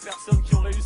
personnes qui ont réussi.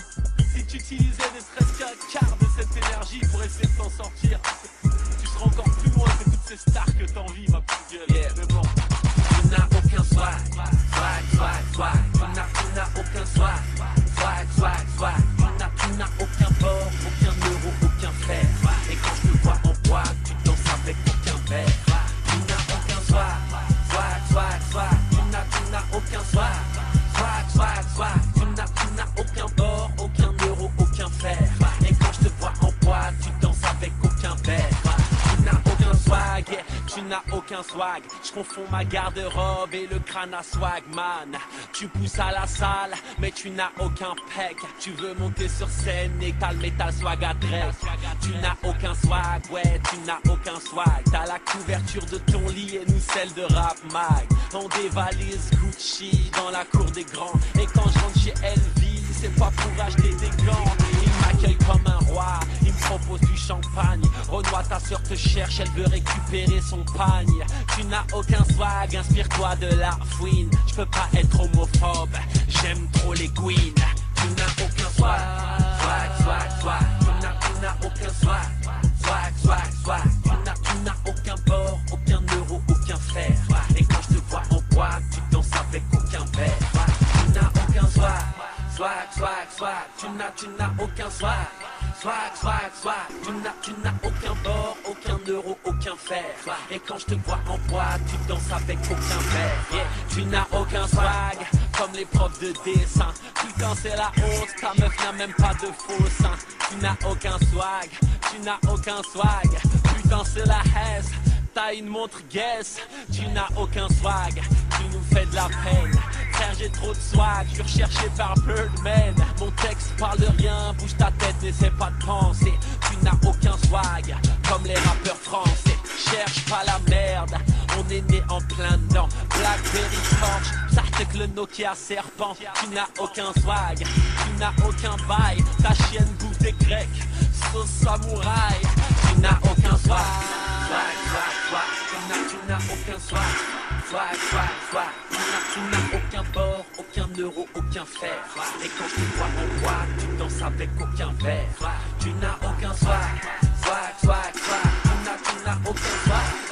Si tu utilisais ne serait-ce qu'un quart de cette énergie pour essayer de t'en sortir, tu seras encore plus loin que toutes ces stars que t'envies, ma petite gueule. Yeah. Mais bon, Tu n'as aucun swag, swag, swag, swag. Tu n'as aucun swag, swag, swag, swag. Tu n'as aucun port, aucun euro, aucun fer. Et quand je te vois en boîte, tu danses avec aucun verre. Tu n'as aucun swag, swag, swag, swag. Tu n'as aucun swag, swag, swag, swag. Tu n'as aucun port, aucun euro, aucun fer. Et quand je te vois en boîte, tu danses avec aucun verre. Tu n'as aucun swag, yeah, tu n'as aucun swag. Je confonds ma garde-robe et le crâne à swag, man. Tu pousses à la salle, mais tu n'as aucun pec. Tu veux monter sur scène et t'as le métal swag à Drake. Tu n'as aucun swag, ouais, tu n'as aucun swag. T'as la couverture de ton lit et nous celle de Rap Mag. On dévalise Gucci dans la cour des grands. Et quand je rentre chez Elvis, c'est pas pour acheter des gants. Il m'accueille comme un roi, il me propose du champagne. Renoir, ta soeur te cherche, elle veut récupérer son pagne. Tu n'as aucun swag, inspire-toi de la fouine. Je peux pas être homophobe, j'aime trop les queens. Tu n'as aucun swag, swag, swag, swag. Tu n'as aucun swag, swag, swag, swag. Tu n'as aucun port, aucun euro, aucun fer. Et quand je te vois en boîte, tu danses avec aucun verre. Tu n'as aucun swag, swag, swag, swag. Tu n'as aucun swag, swag, swag, swag. Tu n'as aucun bord, aucun euro, aucun fer. Et quand je te vois en boîte, tu danses avec aucun verre. Yeah. Tu n'as aucun swag, comme les profs de dessin. Putain c'est la honte, ta meuf n'a même pas de faux sein. Tu n'as aucun swag, tu n'as aucun swag. Putain c'est la haisse, t'as une montre Guess. Tu n'as aucun swag, tu nous fais de la peine. Frère j'ai trop de swag, je suis recherché par Birdman. Mon texte parle de rien, bouge ta tête, n'essaie pas de penser. Tu n'as aucun swag, comme les rappeurs français. Cherche pas la merde, on est né en plein dedans. Blackberry Torch, ça c'est que le Nokia serpent. Tu n'as aucun swag, tu n'as aucun bail. Ta chienne bouffe des grecs, sauce samouraï. Tu n'as aucun swag, swag, swag, swag. Tu n'as aucun swag, swag, swag, swag. Tu n'as aucun port, aucun euro, aucun fer. Et quand je te vois en boîte, tu danses avec aucun verre. Tu n'as aucun swag, swag, swag, swag. Tu n'as aucun swag.